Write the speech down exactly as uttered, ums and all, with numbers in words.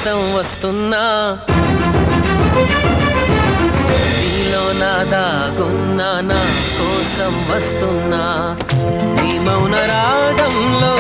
కోసం వస్తున్నా, నీలో నా దాగున్నా, నా కోసం వస్తున్నా, నీ మౌన రాగంలో